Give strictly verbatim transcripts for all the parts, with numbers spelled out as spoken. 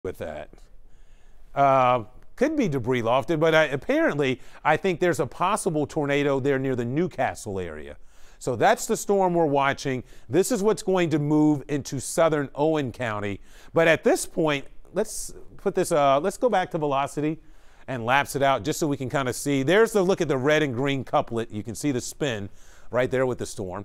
with that. Uh, could be debris lofted, but I, apparently I think there's a possible tornado there near the Newcastle area. So that's the storm we're watching. This is what's going to move into southern Owen County. But at this point, let's put this, uh, let's go back to velocity and lapse it out just so we can kind of see. There's the look at the red and green couplet. You can see the spin right there with the storm.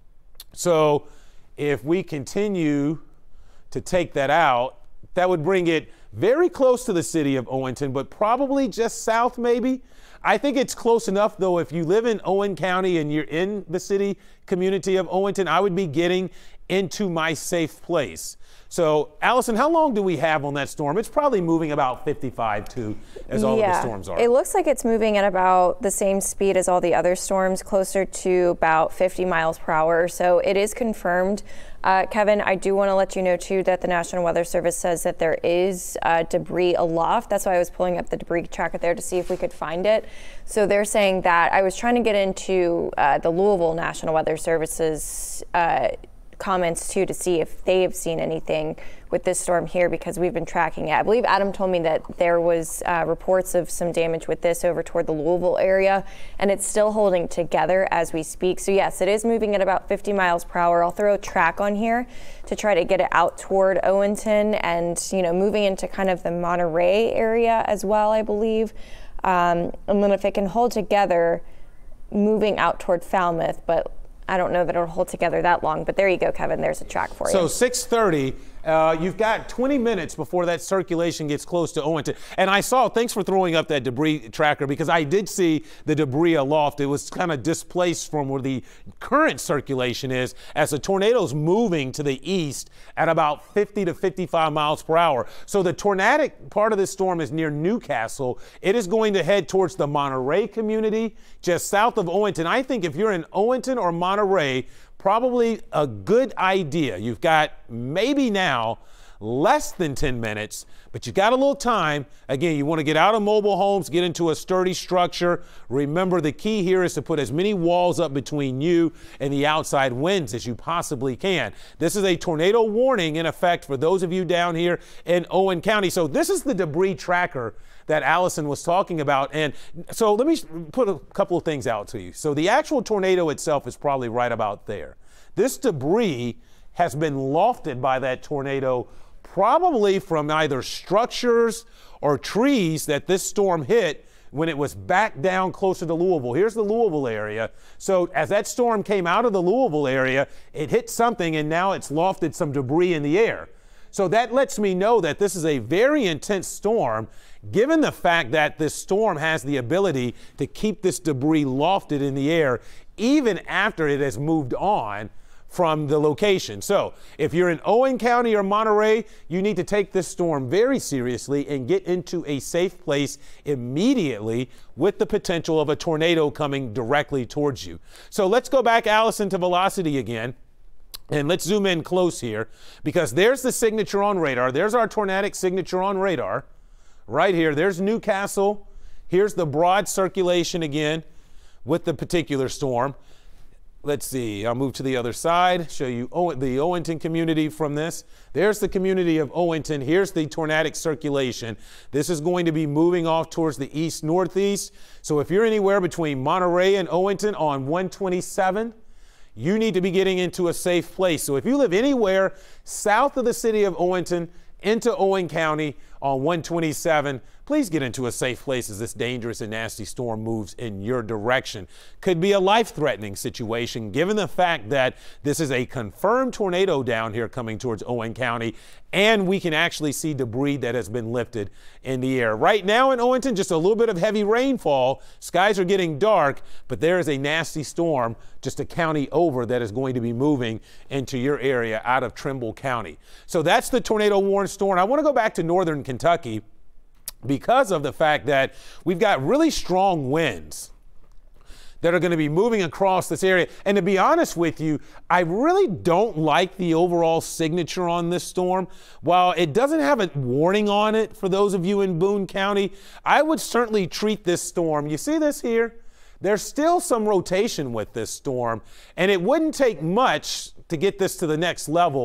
So if we continue to take that out, that would bring it very close to the city of Owenton, but probably just south maybe. I think it's close enough, though. If you live in Owen County and you're in the city community of Owenton, I would be getting into my safe place. So, Allison, how long do we have on that storm? It's probably moving about fifty-five to, as all yeah, of the storms are. It looks like it's moving at about the same speed as all the other storms, closer to about fifty miles per hour. So it is confirmed. Uh, Kevin, I do want to let you know, too, that the National Weather Service says that there is uh, debris aloft. That's why I was pulling up the debris tracker there to see if we could find it. So they're saying that I was trying to get into uh, the Louisville National Weather Service's uh, comments too to see if they have seen anything with this storm here, because we've been tracking it. I believe Adam told me that there was uh, reports of some damage with this over toward the Louisville area, and it's still holding together as we speak. So yes, it is moving at about fifty miles per hour. I'll throw a track on here to try to get it out toward Owenton and, you know, moving into kind of the Monterey area as well, I believe. Um, and then if it can hold together, moving out toward Falmouth, but I don't know that it'll hold together that long, but there you go, Kevin. There's a track for you. So six thirty, uh, you've got twenty minutes before that circulation gets close to Owenton. And I saw, thanks for throwing up that debris tracker, because I did see the debris aloft. It was kind of displaced from where the current circulation is as the tornado's moving to the east at about fifty to fifty-five miles per hour. So the tornadic part of this storm is near Newcastle. It is going to head towards the Monterey community, just south of Owenton. I think if you're in Owenton or Monterey, probably a good idea. You've got maybe now less than ten minutes, but you've got a little time. Again, you want to get out of mobile homes, get into a sturdy structure. Remember, the key here is to put as many walls up between you and the outside winds as you possibly can. This is a tornado warning in effect for those of you down here in Owen County. So this is the debris tracker that Allison was talking about. And so let me put a couple of things out to you. So the actual tornado itself is probably right about there. This debris has been lofted by that tornado, probably from either structures or trees that this storm hit when it was back down closer to Louisville. Here's the Louisville area. So as that storm came out of the Louisville area, it hit something and now it's lofted some debris in the air. So that lets me know that this is a very intense storm, given the fact that this storm has the ability to keep this debris lofted in the air even after it has moved on from the location. So if you're in Owen County or Monterey, you need to take this storm very seriously and get into a safe place immediately with the potential of a tornado coming directly towards you. So let's go back, Allison, to velocity again. And let's zoom in close here, because there's the signature on radar. There's our tornadic signature on radar right here. There's Newcastle. Here's the broad circulation again with the particular storm. Let's see, I'll move to the other side, show you Owen, the Owenton community from this. There's the community of Owenton. Here's the tornadic circulation. This is going to be moving off towards the east-northeast. So if you're anywhere between Monterey and Owenton on one twenty-seven, you need to be getting into a safe place. So if you live anywhere south of the city of Owenton into Owen County on one twenty-seven, please get into a safe place as this dangerous and nasty storm moves in your direction. Could be a life-threatening situation given the fact that this is a confirmed tornado down here coming towards Owen County, and we can actually see debris that has been lifted in the air. Right now in Owenton, just a little bit of heavy rainfall. Skies are getting dark, but there is a nasty storm just a county over that is going to be moving into your area out of Trimble County. So that's the tornado warned storm. I want to go back to northern Kentucky, because of the fact that we've got really strong winds that are going to be moving across this area. And to be honest with you, I really don't like the overall signature on this storm. While it doesn't have a warning on it for those of you in Boone County, I would certainly treat this storm. You see this here? There's still some rotation with this storm, and it wouldn't take much to get this to the next level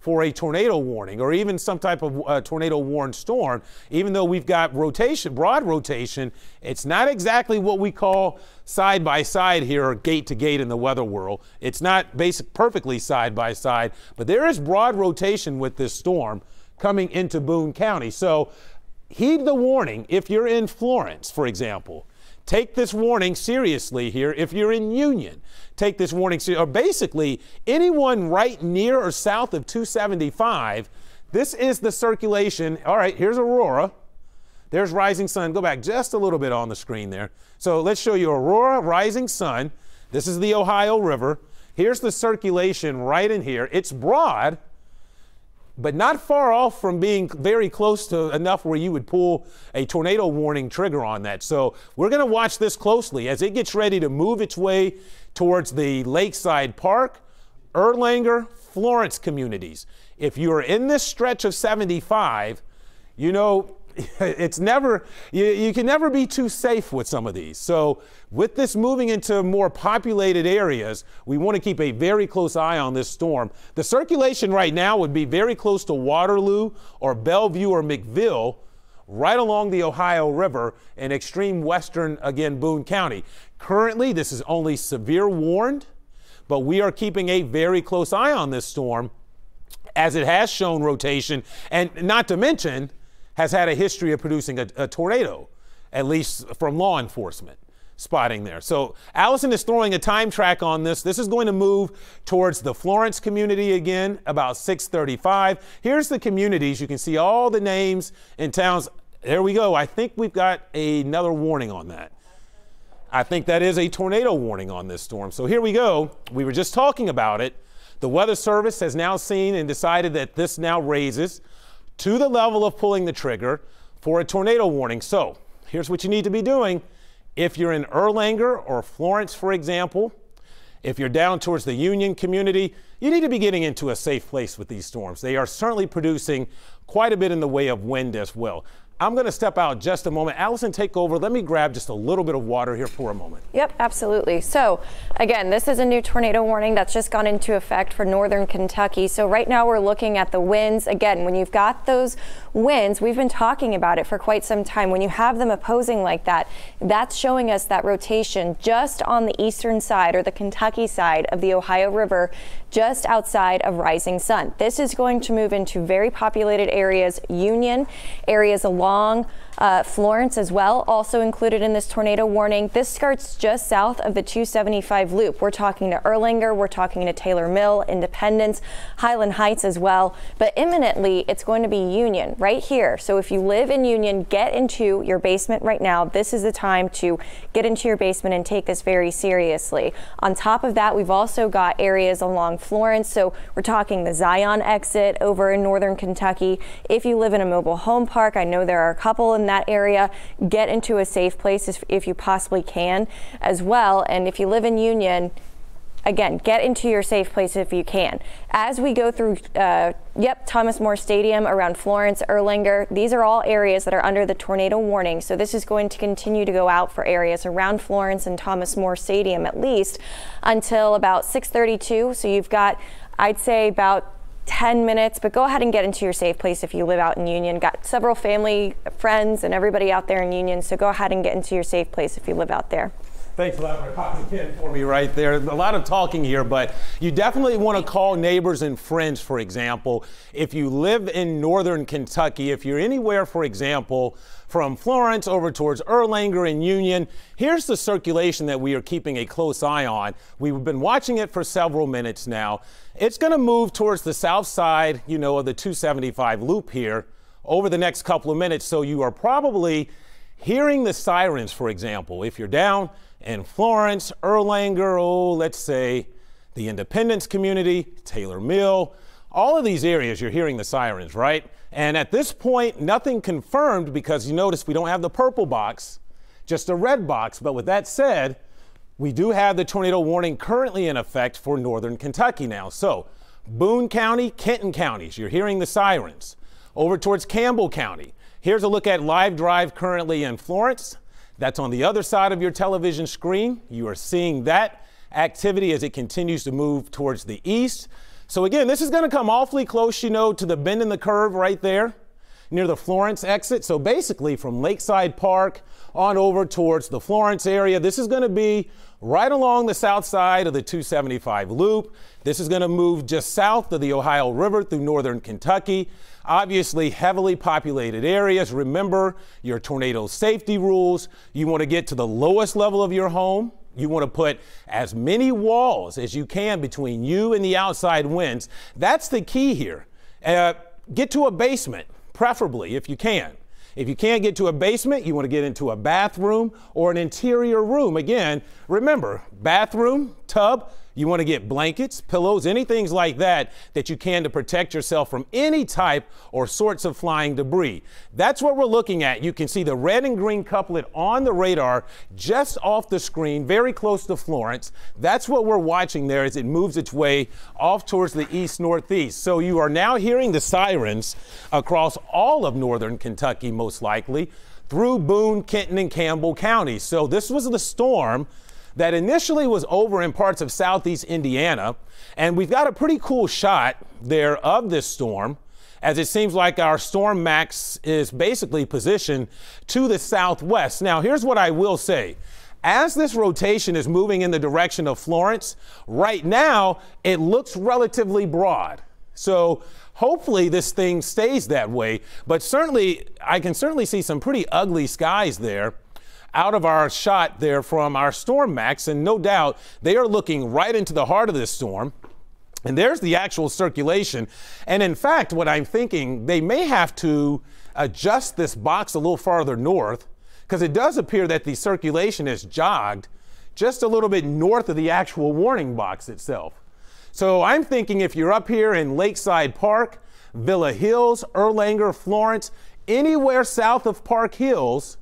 for a tornado warning or even some type of uh, tornado warned storm. Even though we've got rotation, broad rotation, it's not exactly what we call side by side here or gate to gate in the weather world. It's not basic perfectly side by side, but there is broad rotation with this storm coming into Boone County. So heed the warning if you're in Florence, for example. Take this warning seriously here. If you're in Union, take this warning seriously. Or basically, anyone right near or south of two seventy-five, this is the circulation. All right, here's Aurora. There's Rising Sun. Go back just a little bit on the screen there. So let's show you Aurora, Rising Sun. This is the Ohio River. Here's the circulation right in here. It's broad, but not far off from being very close to enough where you would pull a tornado warning trigger on that. So we're going to watch this closely as it gets ready to move its way towards the Lakeside Park, Erlanger, Florence communities. If you're in this stretch of seventy-five, you know, it's never, you, you can never be too safe with some of these. So with this moving into more populated areas, we want to keep a very close eye on this storm. The circulation right now would be very close to Waterloo or Bellevue or McVille, right along the Ohio River in extreme western, again, Boone County. Currently, this is only severe warned, but we are keeping a very close eye on this storm as it has shown rotation, and not to mention, has had a history of producing a, a tornado, at least from law enforcement spotting there. So Allison is throwing a time track on this. This is going to move towards the Florence community again, about six thirty-five. Here's the communities. You can see all the names and towns. There we go. I think we've got another warning on that. I think that is a tornado warning on this storm. So here we go. We were just talking about it. The Weather Service has now seen and decided that this now raises to the level of pulling the trigger for a tornado warning. So here's what you need to be doing. If you're in Erlanger or Florence, for example, if you're down towards the Union community, you need to be getting into a safe place with these storms. They are certainly producing quite a bit in the way of wind as well. I'm going to step out just a moment. Allison, take over. Let me grab just a little bit of water here for a moment. Yep, absolutely. So again, this is a new tornado warning that's just gone into effect for northern Kentucky. So right now we're looking at the winds. Again, when you've got those winds, we've been talking about it for quite some time. When you have them opposing like that, that's showing us that rotation just on the eastern side or the Kentucky side of the Ohio River, just outside of Rising Sun. This is going to move into very populated areas, Union, areas along Uh, Florence as well, also included in this tornado warning. This skirts just south of the two seventy-five loop. We're talking to Erlanger, we're talking to Taylor Mill, Independence, Highland Heights as well, but imminently it's going to be Union right here. So if you live in Union, get into your basement right now. This is the time to get into your basement and take this very seriously. On top of that, we've also got areas along Florence. So we're talking the Zion exit over in northern Kentucky. If you live in a mobile home park, I know there are a couple in that area, get into a safe place if, if you possibly can as well. And if you live in Union, again, get into your safe place if you can. As we go through, uh, yep, Thomas More Stadium around Florence, Erlanger, these are all areas that are under the tornado warning. So this is going to continue to go out for areas around Florence and Thomas More Stadium at least until about six thirty-two. So you've got, I'd say, about ten minutes, but go ahead and get into your safe place if you live out in Union. Got several family, friends, and everybody out there in Union, so go ahead and get into your safe place if you live out there. Thanks a lot for popping in for me right there. A lot of talking here, but you definitely want to call neighbors and friends, for example. If you live in northern Kentucky, if you're anywhere, for example, from Florence over towards Erlanger and Union, here's the circulation that we are keeping a close eye on. We've been watching it for several minutes now. It's going to move towards the south side, you know, of the two seventy-five loop here over the next couple of minutes. So you are probably hearing the sirens, for example, if you're down in Florence, Erlanger, oh, let's say the Independence community, Taylor Mill, all of these areas, you're hearing the sirens, right? And at this point, nothing confirmed because you notice we don't have the purple box, just a red box. But with that said, we do have the tornado warning currently in effect for northern Kentucky now. So Boone County, Kenton counties, you're hearing the sirens. Over towards Campbell County, here's a look at live drive currently in Florence. That's on the other side of your television screen. You are seeing that activity as it continues to move towards the east. So again, this is going to come awfully close, you know, to the bend in the curve right there near the Florence exit. So basically from Lakeside Park on over towards the Florence area, this is going to be right along the south side of the two seventy-five loop. This is going to move just south of the Ohio River through northern Kentucky. Obviously heavily populated areas. Remember your tornado safety rules. You want to get to the lowest level of your home. You want to put as many walls as you can between you and the outside winds. That's the key here. Uh, get to a basement, preferably if you can. If you can't get to a basement, you want to get into a bathroom or an interior room. Again, remember, bathroom, tub, you want to get blankets, pillows, anything like that that you can to protect yourself from any type or sorts of flying debris. That's what we're looking at. You can see the red and green couplet on the radar just off the screen, very close to Florence. That's what we're watching there as it moves its way off towards the east-northeast. So you are now hearing the sirens across all of northern Kentucky, most likely, through Boone, Kenton, and Campbell counties. So this was the storm that initially was over in parts of southeast Indiana, and we've got a pretty cool shot there of this storm, as it seems like our storm max is basically positioned to the southwest. Now, here's what I will say. As this rotation is moving in the direction of Florence, right now it looks relatively broad. So hopefully this thing stays that way, but certainly I can certainly see some pretty ugly skies there out of our shot there from our storm max, and no doubt they are looking right into the heart of this storm. And there's the actual circulation. And in fact, what I'm thinking, they may have to adjust this box a little farther north, because it does appear that the circulation is jogged just a little bit north of the actual warning box itself. So I'm thinking if you're up here in Lakeside Park, Villa Hills, Erlanger, Florence, anywhere south of Park Hills,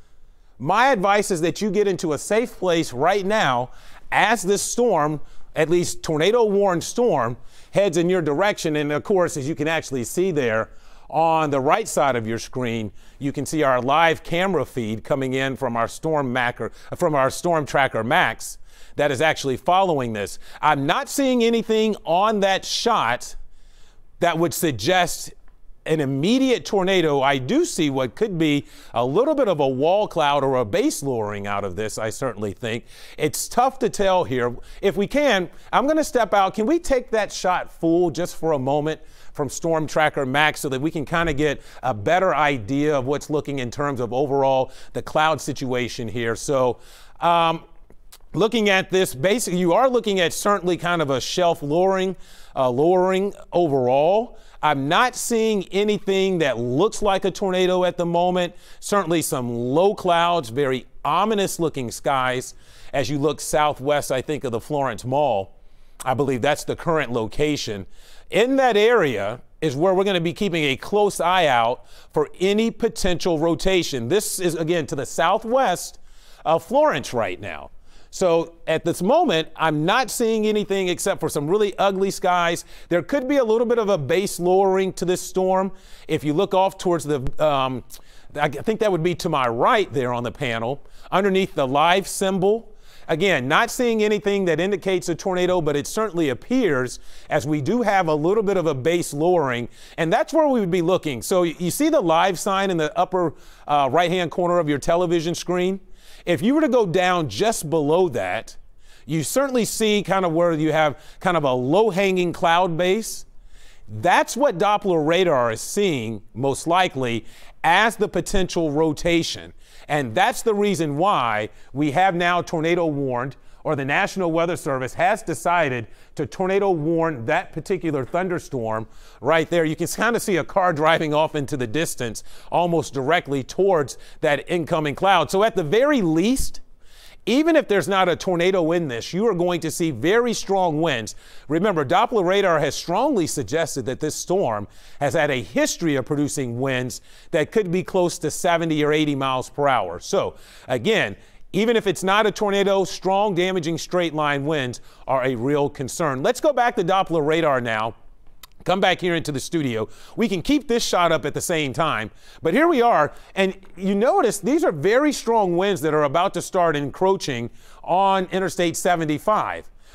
my advice is that you get into a safe place right now as this storm, at least tornado-warned storm, heads in your direction. And of course, as you can actually see there on the right side of your screen, you can see our live camera feed coming in from our storm macker, from our storm tracker Max that is actually following this. I'm not seeing anything on that shot that would suggest an immediate tornado. I do see what could be a little bit of a wall cloud or a base lowering out of this, I certainly think. It's tough to tell here. If we can, I'm going to step out. Can we take that shot full just for a moment from Storm Tracker Max so that we can kind of get a better idea of what's looking in terms of overall the cloud situation here? So um, looking at this, basically you are looking at certainly kind of a shelf lowering, uh, lowering overall. I'm not seeing anything that looks like a tornado at the moment. Certainly some low clouds, very ominous looking skies as you look southwest, I think, of the Florence Mall. I believe that's the current location. In that area is where we're going to be keeping a close eye out for any potential rotation. This is, again, to the southwest of Florence right now. So at this moment, I'm not seeing anything except for some really ugly skies. There could be a little bit of a base lowering to this storm. If you look off towards the, um, I think that would be to my right there on the panel, underneath the live symbol. Again, not seeing anything that indicates a tornado, but it certainly appears as we do have a little bit of a base lowering, and that's where we would be looking. So you see the live sign in the upper uh, right-hand corner of your television screen? If you were to go down just below that, you certainly see kind of where you have kind of a low-hanging cloud base. That's what Doppler radar is seeing, most likely, as the potential rotation. And that's the reason why we have now tornado warned, or the National Weather Service has decided to tornado warn that particular thunderstorm right there. You can kind of see a car driving off into the distance almost directly towards that incoming cloud. So at the very least, even if there's not a tornado in this, you are going to see very strong winds. Remember, Doppler radar has strongly suggested that this storm has had a history of producing winds that could be close to seventy or eighty miles per hour. So again, even if it's not a tornado, strong, damaging straight line winds are a real concern. Let's go back to Doppler radar now. Come back here into the studio. We can keep this shot up at the same time, but here we are, and you notice these are very strong winds that are about to start encroaching on Interstate seventy-five.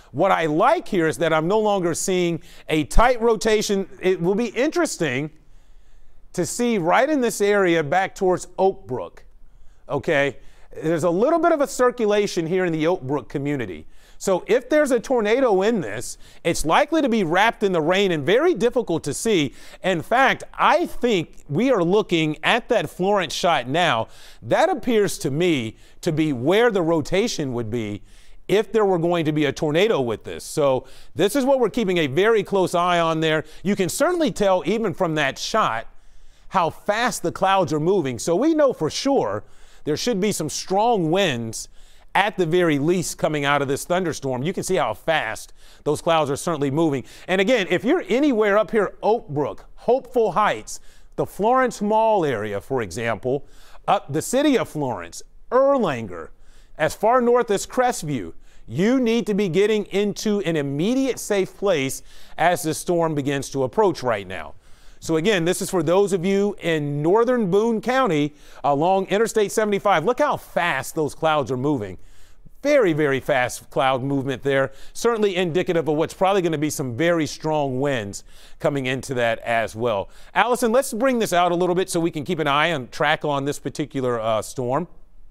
What I like here is that I'm no longer seeing a tight rotation. It will be interesting to see right in this area back towards Oak Brook, okay? There's a little bit of a circulation here in the Oak Brook community. So if there's a tornado in this, it's likely to be wrapped in the rain and very difficult to see. In fact, I think we are looking at that Florence shot now. That appears to me to be where the rotation would be if there were going to be a tornado with this. So this is what we're keeping a very close eye on there. You can certainly tell even from that shot how fast the clouds are moving. So we know for sure there should be some strong winds at the very least coming out of this thunderstorm. You can see how fast those clouds are certainly moving. And again, if you're anywhere up here, Oak Brook, Hopeful Heights, the Florence Mall area, for example, up the city of Florence, Erlanger, as far north as Crestview, you need to be getting into an immediate safe place as the storm begins to approach right now. So again, this is for those of you in northern Boone County along Interstate seventy-five. Look how fast those clouds are moving. Very, very fast cloud movement there. Certainly indicative of what's probably going to be some very strong winds coming into that as well. Allison, let's bring this out a little bit so we can keep an eye on track on this particular uh, storm.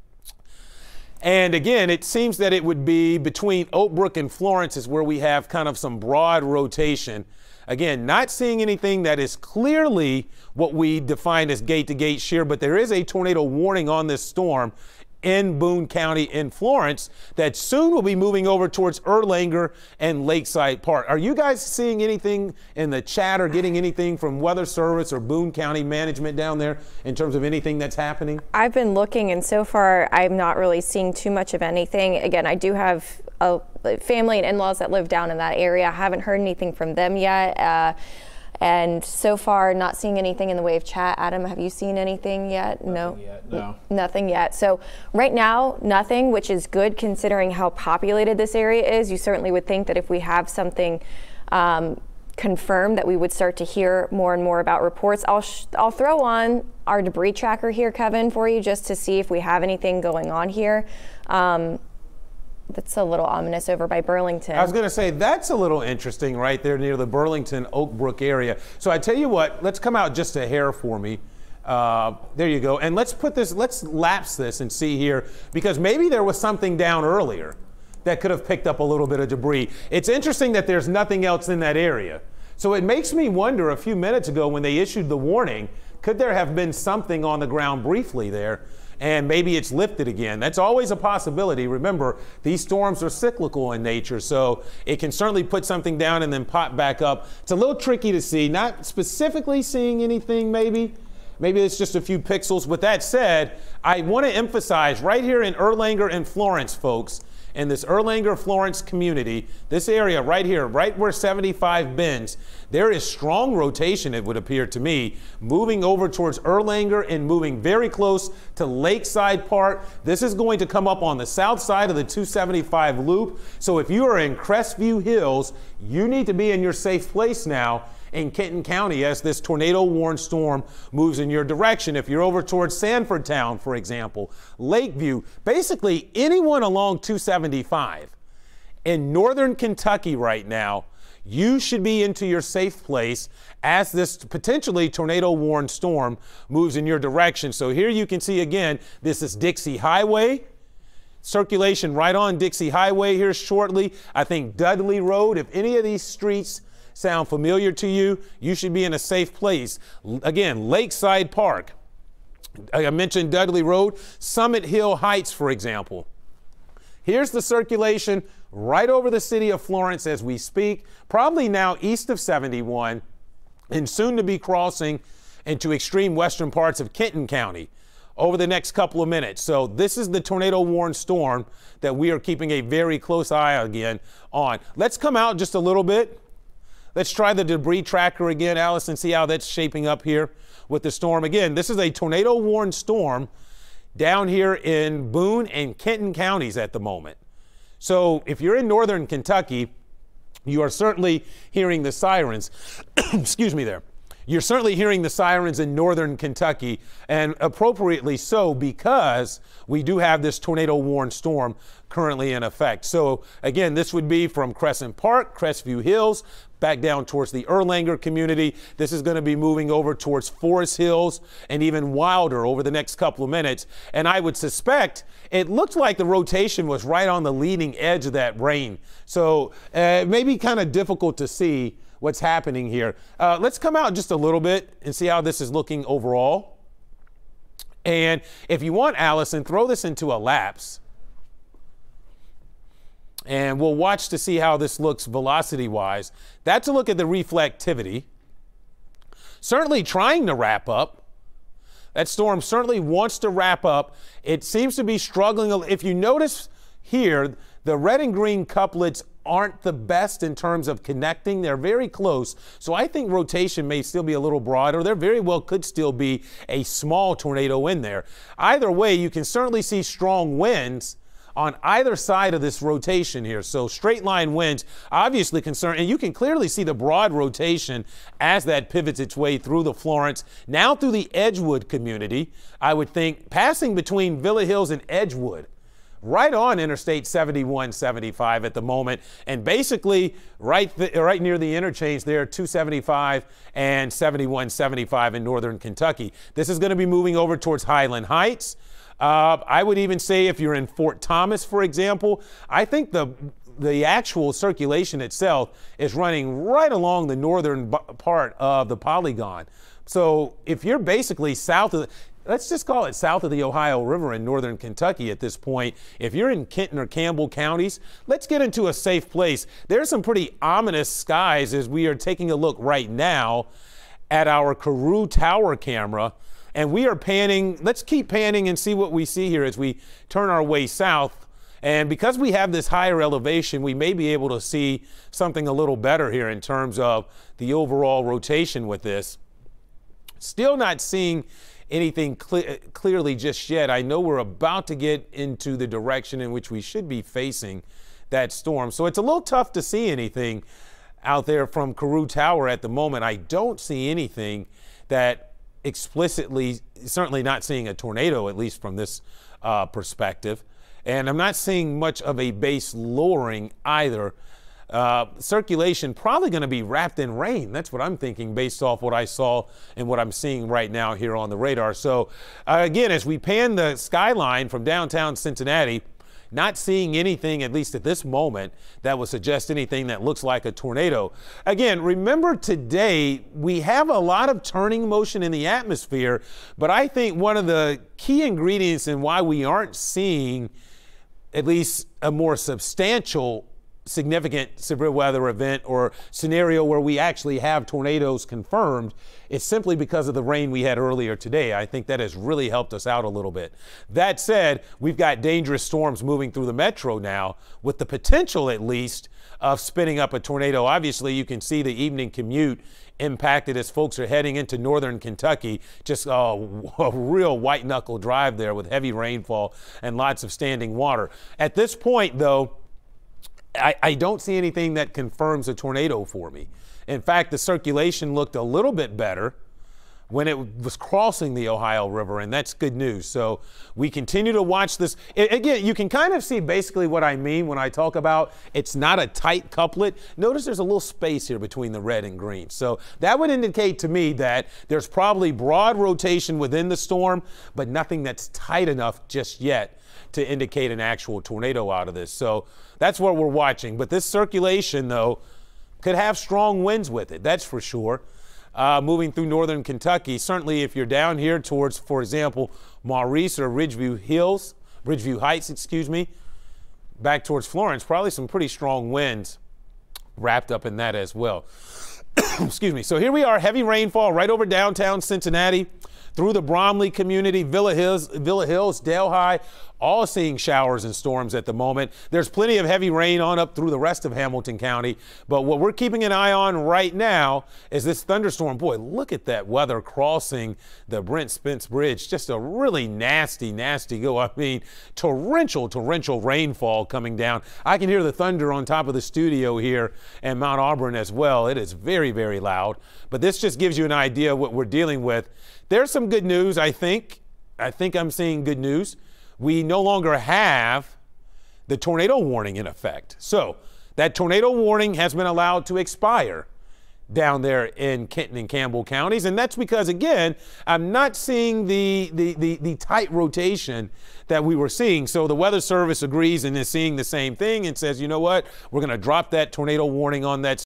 And again, it seems that it would be between Oak Brook and Florence is where we have kind of some broad rotation. Again, not seeing anything that is clearly what we define as gate-to-gate shear, but there is a tornado warning on this storm in Boone County in Florence that soon will be moving over towards Erlanger and Lakeside Park. Are you guys seeing anything in the chat or getting anything from Weather Service or Boone County management down there in terms of anything that's happening? I've been looking, and so far I'm not really seeing too much of anything. Again, I do have a family and in-laws that live down in that area. I haven't heard anything from them yet. Uh, and so far, not seeing anything in the way of chat. Adam, have you seen anything yet? Nothing no. Yet, no. Nothing yet. So right now, nothing, which is good considering how populated this area is. You certainly would think that if we have something um, confirmed that we would start to hear more and more about reports. I'll, sh I'll throw on our debris tracker here, Kevin, for you just to see if we have anything going on here. Um, That's a little ominous over by Burlington. I was going to say, that's a little interesting right there near the Burlington Oak Brook area. So I tell you what, let's come out just a hair for me. Uh, there you go. And let's put this, let's lapse this and see here, because maybe there was something down earlier that could have picked up a little bit of debris. It's interesting that there's nothing else in that area. So it makes me wonder, a few minutes ago when they issued the warning, could there have been something on the ground briefly there? And maybe it's lifted again. That's always a possibility. Remember, these storms are cyclical in nature, so it can certainly put something down and then pop back up. It's a little tricky to see, not specifically seeing anything maybe. Maybe it's just a few pixels. With that said, I want to emphasize right here in Erlanger and Florence, folks, in this Erlanger Florence community, this area right here, right where seventy-five bends, there is strong rotation, it would appear to me, moving over towards Erlanger and moving very close to Lakeside Park. This is going to come up on the south side of the two seventy-five loop. So if you are in Crestview Hills, you need to be in your safe place now in Kenton County as this tornado-warned storm moves in your direction. If you're over towards Sanford Town, for example, Lakeview, basically anyone along two seventy-five in northern Kentucky right now, you should be into your safe place as this potentially tornado-warned storm moves in your direction. So here you can see again, this is Dixie Highway. Circulation right on Dixie Highway here shortly. I think Dudley Road, if any of these streets sound familiar to you, you should be in a safe place. Again, Lakeside Park. I mentioned Dudley Road, Summit Hill Heights, for example. Here's the circulation right over the city of Florence as we speak, probably now east of seventy-one and soon to be crossing into extreme western parts of Kenton County over the next couple of minutes. So this is the tornado-warned storm that we are keeping a very close eye again on. Let's come out just a little bit. Let's try the debris tracker again, Alice, and see how that's shaping up here with the storm. Again, this is a tornado-warned storm down here in Boone and Kenton counties at the moment. So if you're in northern Kentucky, you are certainly hearing the sirens. Excuse me there. You're certainly hearing the sirens in northern Kentucky, and appropriately so, because we do have this tornado warned storm currently in effect. So again, this would be from Crescent Park, Crestview Hills, back down towards the Erlanger community. This is going to be moving over towards Forest Hills and even Wilder over the next couple of minutes. And I would suspect it looked like the rotation was right on the leading edge of that rain. So uh, it may be kind of difficult to see what's happening here. Uh, let's come out just a little bit and see how this is looking overall. And if you want, Allison, throw this into a lapse. And we'll watch to see how this looks velocity-wise. That's a look at the reflectivity. Certainly trying to wrap up. That storm certainly wants to wrap up. It seems to be struggling. If you notice here, the red and green couplets aren't the best in terms of connecting. They're very close. So I think rotation may still be a little broad, or there very well could still be a small tornado in there. Either way, you can certainly see strong winds on either side of this rotation here. So straight line winds obviously concern, and you can clearly see the broad rotation as that pivots its way through the Florence, now through the Edgewood community, I would think, passing between Villa Hills and Edgewood, right on Interstate seventy-one seventy-five at the moment, and basically right, th right near the interchange there, two seventy-five and seventy-one seventy-five in northern Kentucky. This is going to be moving over towards Highland Heights. Uh, I would even say if you're in Fort Thomas, for example, I think the the actual circulation itself is running right along the northern part of the polygon. So if you're basically south of, let's just call it south of the Ohio River in northern Kentucky at this point, if you're in Kenton or Campbell counties, let's get into a safe place. There's some pretty ominous skies as we are taking a look right now at our Carew Tower camera. And we are panning, let's keep panning and see what we see here as we turn our way south. And because we have this higher elevation, we may be able to see something a little better here in terms of the overall rotation with this. Still not seeing anything cle clearly just yet. I know we're about to get into the direction in which we should be facing that storm. So it's a little tough to see anything out there from Carew Tower at the moment. I don't see anything that explicitly, certainly not seeing a tornado, at least from this uh, perspective. And I'm not seeing much of a base lowering either. Uh, circulation probably going to be wrapped in rain. That's what I'm thinking based off what I saw and what I'm seeing right now here on the radar. So uh, again, as we pan the skyline from downtown Cincinnati, not seeing anything, at least at this moment, that would suggest anything that looks like a tornado. Again, remember today, we have a lot of turning motion in the atmosphere, but I think one of the key ingredients in why we aren't seeing at least a more substantial significant severe weather event or scenario where we actually have tornadoes confirmed, it's simply because of the rain we had earlier today. I think that has really helped us out a little bit. That said, we've got dangerous storms moving through the metro now with the potential, at least, of spinning up a tornado. Obviously, you can see the evening commute impacted as folks are heading into northern Kentucky. Just uh, a real white knuckle drive there with heavy rainfall and lots of standing water. At this point, though, I, I don't see anything that confirms a tornado for me. In fact, the circulation looked a little bit better when it was crossing the Ohio River, and that's good news. So we continue to watch this. It, again, you can kind of see basically what I mean when I talk about it's not a tight couplet. Notice there's a little space here between the red and green. So that would indicate to me that there's probably broad rotation within the storm, but nothing that's tight enough just yet to indicate an actual tornado out of this. So that's what we're watching. But this circulation, though, could have strong winds with it. That's for sure. Uh, moving through northern Kentucky, certainly if you're down here towards, for example, Maurice or Ridgeview Hills, Ridgeview Heights, excuse me, back towards Florence, probably some pretty strong winds wrapped up in that as well. Excuse me. So here we are, heavy rainfall right over downtown Cincinnati. through the Bromley community, Villa Hills, Villa Hills, Delhi, all seeing showers and storms at the moment. There's plenty of heavy rain on up through the rest of Hamilton County. But what we're keeping an eye on right now is this thunderstorm. Boy, look at that weather crossing the Brent Spence Bridge. Just a really nasty, nasty go. I mean, torrential, torrential rainfall coming down. I can hear the thunder on top of the studio here in Mount Auburn as well. It is very, very loud. But this just gives you an idea of what we're dealing with. There's some good news, I think. I think I'm seeing good news. We no longer have the tornado warning in effect. So that tornado warning has been allowed to expire down there in Kenton and Campbell counties. And that's because, again, I'm not seeing the, the, the, the tight rotation that we were seeing. So the Weather Service agrees and is seeing the same thing and says, you know what, we're going to drop that tornado warning on that